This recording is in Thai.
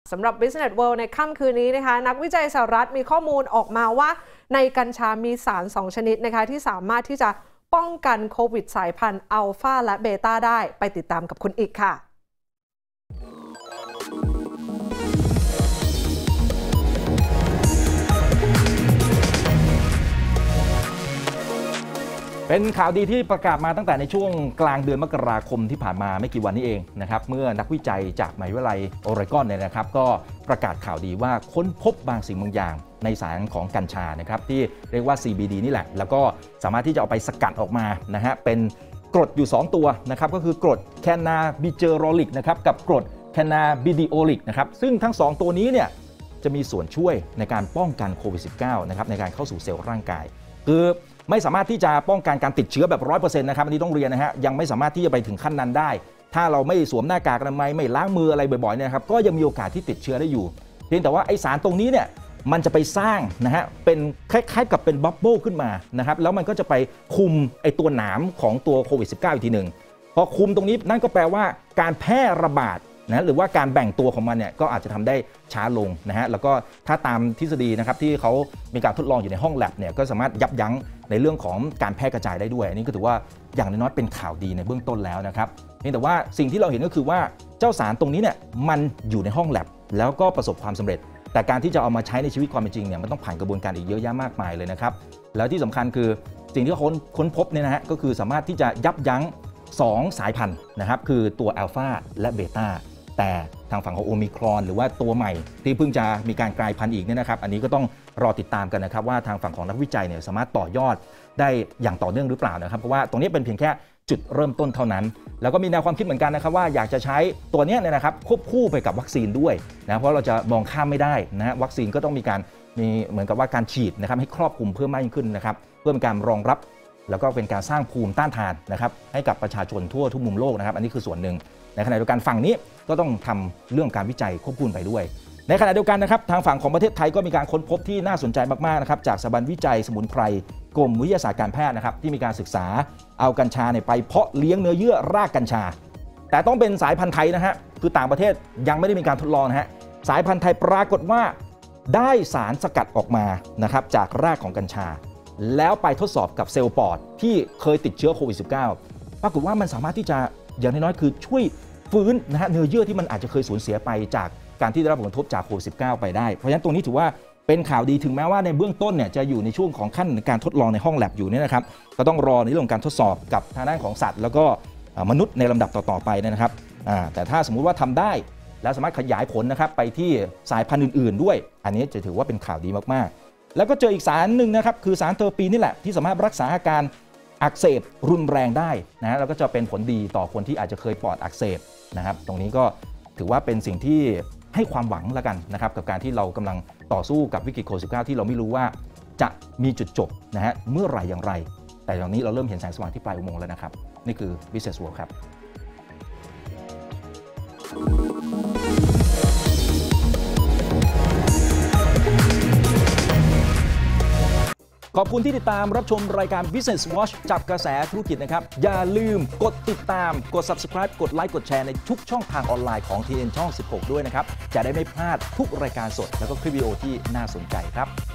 สำหรับ Business World ในค่ำคืนนี้นะคะนักวิจัยสหรัฐมีข้อมูลออกมาว่าในกัญชามีสาร2ชนิดนะคะที่สามารถที่จะป้องกันโควิดสายพันธุ์อัลฟาและเบต้าได้ไปติดตามกับคุณอีกค่ะเป็นข่าวดีที่ประกาศมาตั้งแต่ในช่วงกลางเดือนมกราคมที่ผ่านมาไม่กี่วันนี้เองนะครับเมื่อนักวิจัยจากมหาวิทยาลัยโอเรกอนเนี่ยนะครับก็ประกาศข่าวดีว่าค้นพบบางสิ่งบางอย่างในสารของกัญชานะครับที่เรียกว่า CBD นี่แหละแล้วก็สามารถที่จะเอาไปสกัดออกมานะฮะเป็นกรดอยู่2ตัวนะครับก็คือกรดแคนาบิเจอโรลิกนะครับกับกรดแคนาบิดิโอลิกนะครับซึ่งทั้ง2ตัวนี้เนี่ยจะมีส่วนช่วยในการป้องกันโควิด -19 นะครับในการเข้าสู่เซลล์ร่างกายคือไม่สามารถที่จะป้องกันการติดเชื้อแบบ 100% นะครับอันนี้ต้องเรียนนะฮะยังไม่สามารถที่จะไปถึงขั้นนั้นได้ถ้าเราไม่สวมหน้ากากอนามัยไม่ล้างมืออะไรบ่อยๆเนี่ยครับก็ยังมีโอกาสที่ติดเชื้อได้อยู่เพียงแต่ว่าไอสารตรงนี้เนี่ยมันจะไปสร้างนะฮะเป็นคล้ายๆกับเป็นบับเบิ้ลขึ้นมานะครับแล้วมันก็จะไปคุมไอตัวหนามของตัวโควิด -19 อีกทีหนึ่งพอคุมตรงนี้นั่นก็แปลว่าการแพร่ระบาดนะหรือว่าการแบ่งตัวของมันเนี่ยก็อาจจะทำได้ช้าลงนะฮะแล้วก็ถ้าตามทฤษฎีนะครับที่เขามีการทดลองอยู่ในห้องแลบเนี่ยก็สามารถยับยั้งในเรื่องของการแพร่กระจายได้ด้วยอันนี้ก็ถือว่าอย่างน้อยๆเป็นข่าวดีในเบื้องต้นแล้วนะครับเพียงแต่ว่าสิ่งที่เราเห็นก็คือว่าเจ้าสารตรงนี้เนี่ยมันอยู่ในห้องแลบแล้วก็ประสบความสำเร็จแต่การที่จะเอามาใช้ในชีวิตความเป็นจริงเนี่ยมันต้องผ่านกระบวนการอีกเยอะแยะมากมายเลยนะครับแล้วที่สำคัญคือสิ่งที่ค้นพบเนี่ยนะฮะก็คือสามารถที่จะยับยั้ง2สายพันธุ์นะครับคือตัวอัลฟาและเบต้าแต่ทางฝั่งของโอมิครอนหรือว่าตัวใหม่ที่เพิ่งจะมีการกลายพันธุ์อีกเนี่ยนะครับอันนี้ก็ต้องรอติดตามกันนะครับว่าทางฝั่งของนักวิจัยเนี่ยสามารถต่อยอดได้อย่างต่อเนื่องหรือเปล่านะครับเพราะว่าตรงนี้เป็นเพียงแค่จุดเริ่มต้นเท่านั้นแล้วก็มีแนวความคิดเหมือนกันนะครับว่าอยากจะใช้ตัวนี้เนี่ยนะครับควบคู่ไปกับวัคซีนด้วยนะเพราะเราจะมองข้ามไม่ได้นะฮะวัคซีนก็ต้องมีการเหมือนกับว่าการฉีดนะครับให้ครอบคลุมเพิ่มมากยิ่งขึ้นนะครับเพื่อเป็นการรองรับแล้วก็เป็นการสร้างภูมิต้านทานนะครับให้กับประชาชนทั่วทุกมุมโลกนะครับอันนี้คือส่วนหนึ่งในขณะเดียวกันฝั่งนี้ก็ต้องทำเรื่องการวิจัยควบคู่ไปด้วยในขณะเดียวกันนะครับทางฝั่งของประเทศไทยก็มีการค้นพบที่น่าสนใจมากๆนะครับจากสถาบันวิจัยสมุนไพรกรมวิทยาศาสตร์การแพทย์นะครับที่มีการศึกษาเอากัญชาไปเพาะเลี้ยงเนื้อเยื่อรากกัญชาแต่ต้องเป็นสายพันธุ์ไทยนะฮะคือต่างประเทศยังไม่ได้มีการทดลองนะฮะสายพันธุ์ไทยปรากฏว่าได้สารสกัดออกมานะครับจากรากของกัญชาแล้วไปทดสอบกับเซลล์ปอดที่เคยติดเชื้อโควิด -19 ปรากฏว่ามันสามารถที่จะอย่างน้อยๆคือช่วยฟื้นนะฮะเนื้อเยื่อที่มันอาจจะเคยสูญเสียไปจากการที่ได้รับผลกระทบจากโควิด -19 ไปได้เพราะฉะนั้นตรงนี้ถือว่าเป็นข่าวดีถึงแม้ว่าในเบื้องต้นเนี่ยจะอยู่ในช่วงของขั้นการทดลองในห้องแลบอยู่เนี่ยนะครับก็ต้องรอในเรื่องของการทดสอบกับทางด้านของสัตว์แล้วก็มนุษย์ในลำดับต่อๆไปนะครับแต่ถ้าสมมุติว่าทำได้แล้วสามารถขยายผลนะครับไปที่สายพันธุ์อื่นๆด้วยอันนี้จะถือว่าเป็นข่าวดีมากๆแล้วก็เจออีกสารหนึ่งนะครับคือสารเทอร์ปีนนี่แหละที่สามารถรักษาอาการอักเสบรุนแรงได้นะแล้วก็จะเป็นผลดีต่อคนที่อาจจะเคยปอดอักเสบนะครับตรงนี้ก็ถือว่าเป็นสิ่งที่ให้ความหวังละกันนะครับกับการที่เรากำลังต่อสู้กับวิกฤตโควิด -19 ที่เราไม่รู้ว่าจะมีจุดจบนะฮะเมื่อไหร่อย่างไรแต่ตอนนี้เราเริ่มเห็นแสงสว่างที่ปลายอุโมงค์แล้วนะครับนี่คือ Business World ครับขอบคุณที่ติดตามรับชมรายการ Business Watch จับกระแสธุรกิจนะครับอย่าลืมกดติดตามกด Subscribe กดไลค์กดแชร์ในทุกช่องทางออนไลน์ของ TN ช่อง 16 ด้วยนะครับจะได้ไม่พลาดทุกรายการสดแล้วก็คลิปวิดีโอที่น่าสนใจครับ